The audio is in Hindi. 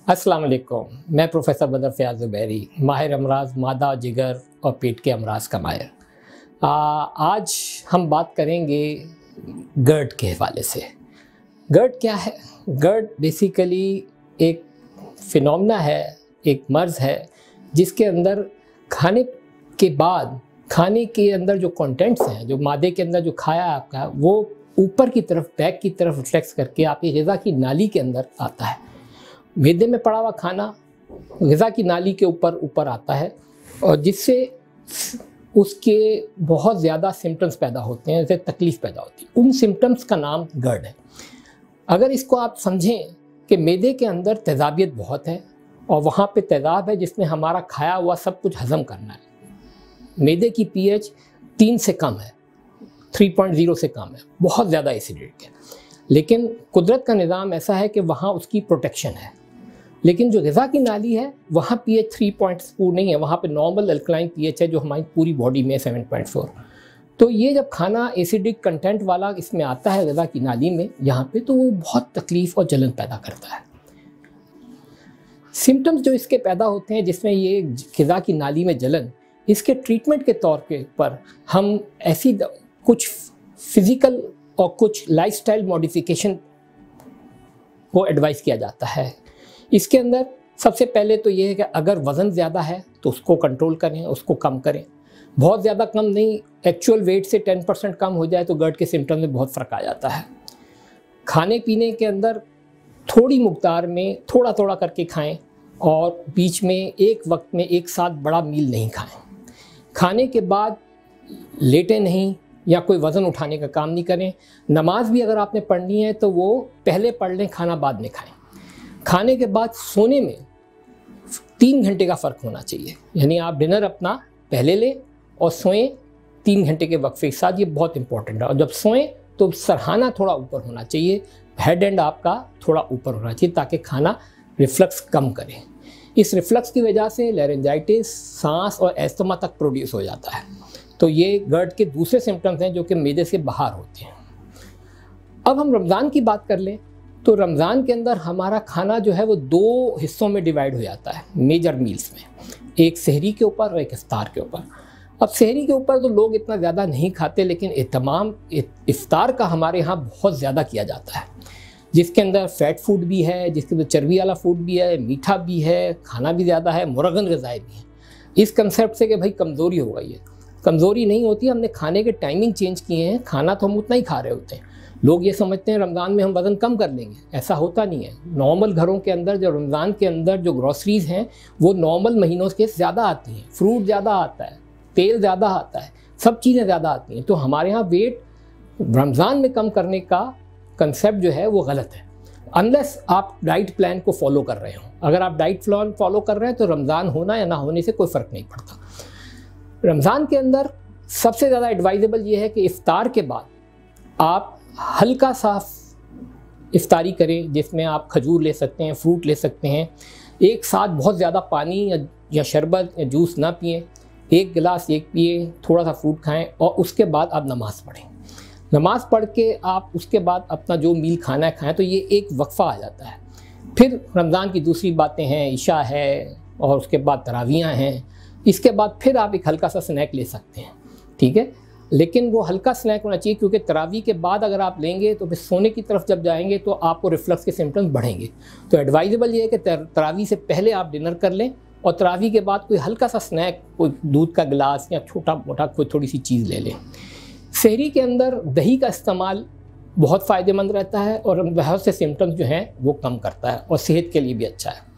अस्सलाम वालेकुम। मैं प्रोफेसर बदर फ़याज़ ज़ुबैरी, माहिर अमराज मादा, जिगर और पेट के अमराज का माहिर। आज हम बात करेंगे गर्ड के हवाले से। गर्ड क्या है? गर्ड बेसिकली एक फिनोमेना है, एक मर्ज़ है जिसके अंदर खाने के बाद खाने के अंदर जो कंटेंट्स हैं, जो मादे के अंदर जो खाया आपका, वो ऊपर की तरफ, बैक की तरफ रिफ्लेक्स करके आपकी ग़िज़ा की नाली के अंदर आता है। मैदे में पड़ा हुआ खाना ग़िज़ा की नाली के ऊपर आता है और जिससे उसके बहुत ज़्यादा सिम्टम्स पैदा होते हैं, जैसे तकलीफ़ पैदा होती है। उन सिम्टम्स का नाम गर्ड है। अगर इसको आप समझें कि मैदे के अंदर तेज़ाबियत बहुत है और वहाँ पे तेज़ाब है जिसमें हमारा खाया हुआ सब कुछ हज़म करना है। मैदे की pH 3 से कम है, 3.0 से कम है, बहुत ज़्यादा एसिडिक है। लेकिन कुदरत का निज़ाम ऐसा है कि वहाँ उसकी प्रोटेक्शन है। लेकिन जो ग़िज़ा की नाली है वहाँ pH 3.4 नहीं है, वहाँ पे नॉर्मल अल्कलाइन pH है जो हमारी पूरी बॉडी में 7.4। तो ये जब खाना एसिडिक कंटेंट वाला इसमें आता है ग़िज़ा की नाली में यहाँ पे, तो वो बहुत तकलीफ़ और जलन पैदा करता है। सिम्टम्स जो इसके पैदा होते हैं जिसमें ये ग़िज़ा की नाली में जलन, इसके ट्रीटमेंट के तौर पर हम ऐसी कुछ फिज़िकल और कुछ लाइफस्टाइल मॉडिफिकेशन को एडवाइस किया जाता है। इसके अंदर सबसे पहले तो ये है कि अगर वज़न ज़्यादा है तो उसको कंट्रोल करें, उसको कम करें। बहुत ज़्यादा कम नहीं, एक्चुअल वेट से 10% कम हो जाए तो गर्ड के सिम्टम्स में बहुत फ़र्क आ जाता है। खाने पीने के अंदर थोड़ी मकदार में थोड़ा थोड़ा करके खाएं और बीच में एक वक्त में एक साथ बड़ा मील नहीं खाएं। खाने के बाद लेटे नहीं या कोई वज़न उठाने का काम नहीं करें। नमाज भी अगर आपने पढ़नी है तो वो पहले पढ़ लें, खाना बाद में खाएं। खाने के बाद सोने में 3 घंटे का फ़र्क होना चाहिए, यानी आप डिनर अपना पहले लें और सोएं 3 घंटे के वक्फे के साथ। ये बहुत इंपॉर्टेंट है। और जब सोएं तो सरहाना थोड़ा ऊपर होना चाहिए, हेड एंड आपका थोड़ा ऊपर होना चाहिए ताकि खाना रिफ्लक्स कम करे। इस रिफ्लक्स की वजह से लैरिंजाइटिस, सांस और एस्थमा तक प्रोड्यूस हो जाता है। तो ये गर्ड के दूसरे सिम्टम्स हैं जो कि मैदे से बाहर होते हैं। अब हम रमज़ान की बात कर लें तो रमज़ान के अंदर हमारा खाना जो है वो 2 हिस्सों में डिवाइड हो जाता है, मेजर मील्स में, एक सहरी के ऊपर और एक इफ्तार के ऊपर। अब सहरी के ऊपर तो लोग इतना ज़्यादा नहीं खाते, लेकिन एहतमाम इफ्तार का हमारे यहाँ बहुत ज़्यादा किया जाता है, जिसके अंदर फ़ैट फूड भी है, जिसके अंदर चर्बी वाला फूड भी है, मीठा भी है, खाना भी ज़्यादा है, मुरगन ग़िज़ाएँ भी हैं। इस कंसेप्ट से कि भाई कमज़ोरी हो गई है, कमज़ोरी नहीं होती, हमने खाने के टाइमिंग चेंज किए हैं। खाना तो हम उतना ही खा रहे होते हैं। लोग ये समझते हैं रमज़ान में हम वज़न कम कर लेंगे, ऐसा होता नहीं है। नॉर्मल घरों के अंदर जो रमज़ान के अंदर जो ग्रॉसरीज़ हैं वो नॉर्मल महीनों के ज़्यादा आती हैं, फ्रूट ज़्यादा आता है, तेल ज़्यादा आता है, सब चीज़ें ज़्यादा आती हैं। तो हमारे यहाँ वेट रमज़ान में कम करने का कंसेप्ट जो है वो गलत है, अनलेस आप डाइट प्लान को फॉलो कर रहे हो। अगर आप डाइट प्लान फॉलो कर रहे हैं तो रमज़ान होना या ना होने से कोई फ़र्क नहीं पड़ता। रमज़ान के अंदर सबसे ज़्यादा एडवाइजेबल ये है कि इफ़्तार के बाद आप हल्का सा इफ्तारी करें, जिसमें आप खजूर ले सकते हैं, फ्रूट ले सकते हैं। एक साथ बहुत ज़्यादा पानी या शरबत या जूस ना पिएं, एक गिलास एक पिए, थोड़ा सा फ्रूट खाएं और उसके बाद आप नमाज़ पढ़ें। नमाज़ पढ़ के आप उसके बाद अपना जो मील खाना है खाएं, तो ये एक वक्फ़ा आ जाता है। फिर रमज़ान की दूसरी बातें हैं, इशा है और उसके बाद तरावियाँ हैं। इसके बाद फिर आप एक हल्का सा स्नैक ले सकते हैं, ठीक है। लेकिन वो हल्का स्नैक होना चाहिए, क्योंकि तरावी के बाद अगर आप लेंगे तो फिर सोने की तरफ जब जाएंगे तो आपको रिफ्लक्स के सिम्टम्स बढ़ेंगे। तो एडवाइजेबल ये है कि तरावी से पहले आप डिनर कर लें और तरावी के बाद कोई हल्का सा स्नैक, कोई दूध का गिलास या छोटा मोटा कोई थोड़ी सी चीज़ ले लें। सहरी के अंदर दही का इस्तेमाल बहुत फ़ायदेमंद रहता है और बहुत से सिम्टम्स जो हैं वो कम करता है और सेहत के लिए भी अच्छा है।